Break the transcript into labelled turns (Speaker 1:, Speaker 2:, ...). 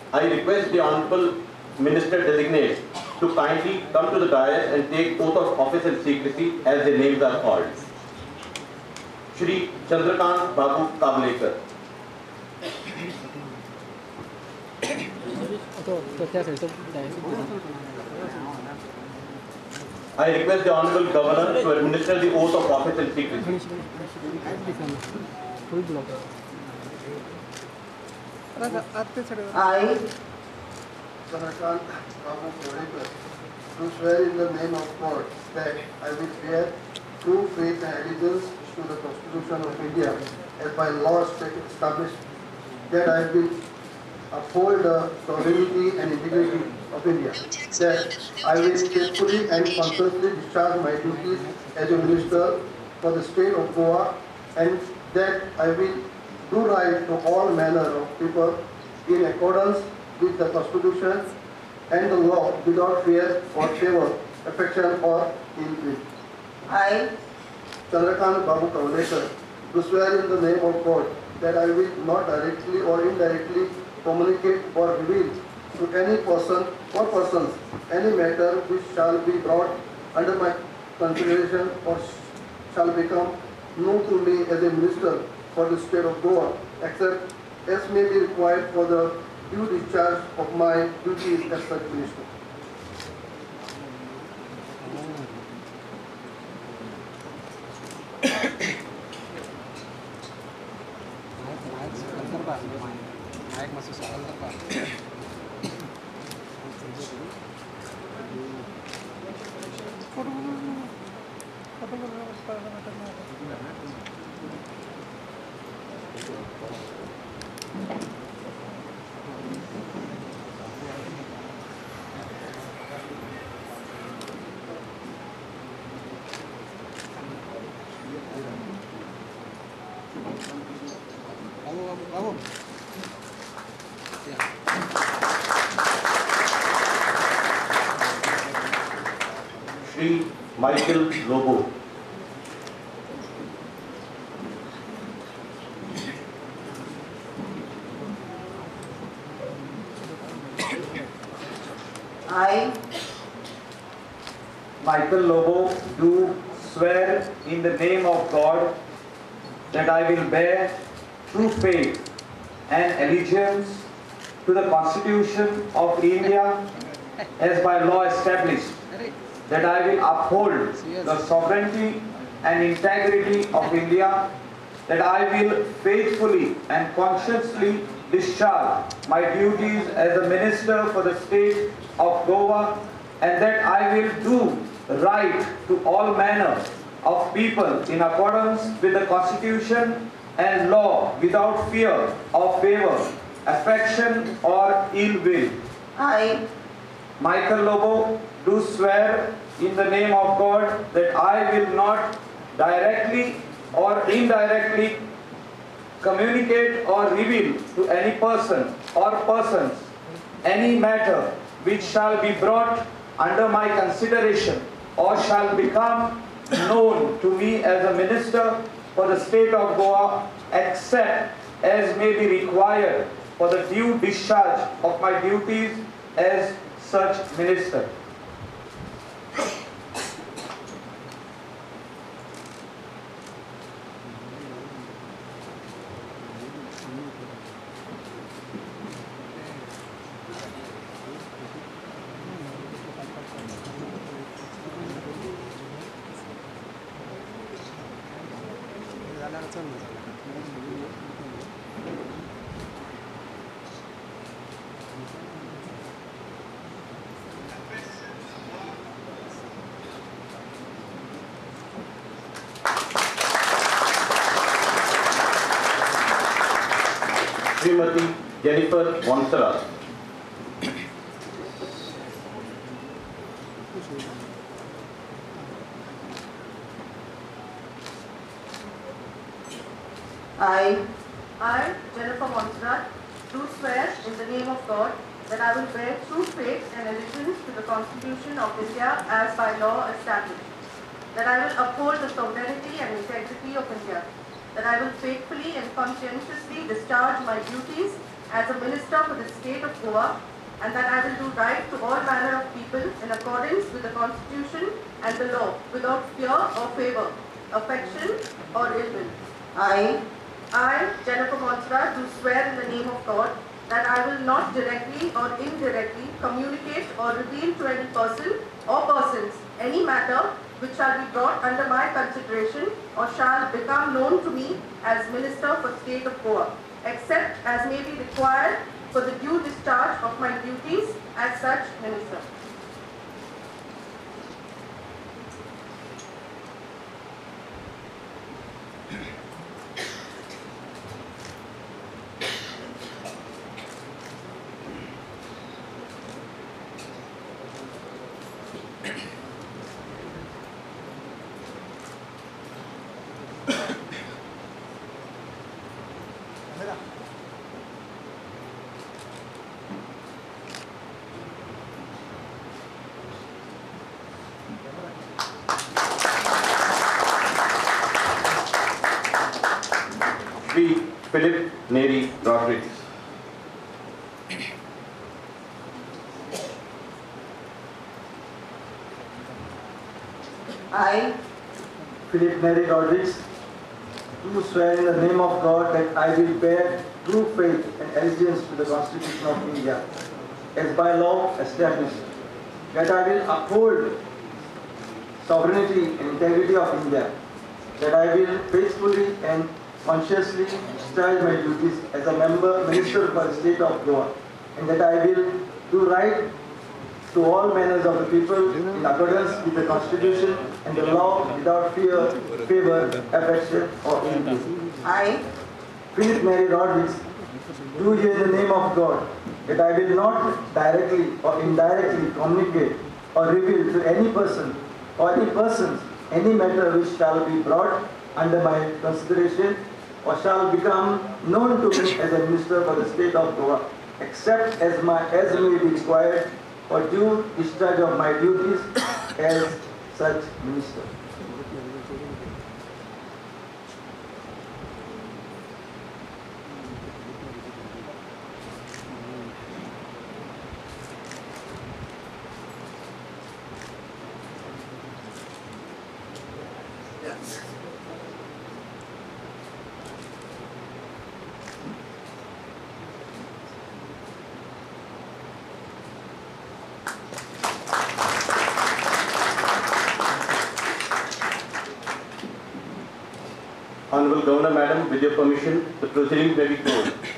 Speaker 1: I request the Honorable Minister Designate to kindly come to the dais and take oath of office and secrecy as their names are called. Shri Chandrakant Babu Kavlekar. I request the Honorable Governor to administer the oath of office and secrecy.
Speaker 2: I, Chandrakant Babu Kavlekar, do swear in the name of God that I will bear true faith and allegiance to the Constitution of India as by law established, that I will uphold the sovereignty and integrity of India, that I will faithfully and conscientiously discharge my duties as a minister for the state of Goa, and that I will do right to all manner of people in accordance with the Constitution and the law without fear or favor, affection or ill will. I, Chandrakant Babu Kavlekar, do swear in the name of God that I will not directly or indirectly communicate or reveal to any person or persons any matter which shall be brought under my consideration or shall become known to me as a minister for the state of Goa, except as may be required for the due discharge of my duties as such minister.
Speaker 1: Shri Michael Lobo.
Speaker 2: I,
Speaker 3: Michael Lobo, do swear in the name of God that I will bear true faith and allegiance to the Constitution of India as by law established, that I will uphold the sovereignty and integrity of India, that I will faithfully and conscientiously discharge my duties as a minister for the state of Goa, and that I will do right to all manner of people in accordance with the Constitution and law without fear or favor, affection or ill will.
Speaker 2: I,
Speaker 3: Michael Lobo, do swear in the name of God that I will not directly or indirectly communicate or reveal to any person or persons any matter which shall be brought under my consideration or shall become known to me as a minister for the state of Goa, except as may be required for the due discharge of my duties as such minister.
Speaker 1: Srimati Jennifer Montserrat.
Speaker 4: I, Jennifer Montserrat, do swear in the name of God that I will bear true faith and allegiance to the Constitution of India as by law established, that I will uphold the sovereignty and integrity of India, that I will faithfully and conscientiously discharge my duties as a minister for the state of Goa, and that I will do right to all manner of people in accordance with the Constitution and the law, without fear or favor, affection or ill will. I, Jennifer Monsra, do swear in the name of God that I will not directly or indirectly communicate or reveal to any person or persons any matter which shall be brought under my consideration or shall become known to me as Minister for State of Goa, except as may be required for the due discharge of my duties as such Minister.
Speaker 1: Shri Philip Neri Rodriguez.
Speaker 2: I, Philip Neri Rodriguez, do swear in the name of God that I will bear true faith and allegiance to the Constitution of India, as by law established, that I will uphold sovereignty and integrity of India, that I will faithfully and consciously discharge my duties as a minister for the state of Goa, and that I will do right to all manners of the people in accordance with the Constitution and the law, without fear, favor, affection or ill will. I, Philip Neri Rodriguez, do here in the name of God that I will not directly or indirectly communicate or reveal to any person or any persons any matter which shall be brought under my consideration or shall become known to me as a minister for the state of Goa, except as may be required for due discharge of my duties as such minister.
Speaker 1: Honorable Governor Madam, with your permission, the proceedings may be closed.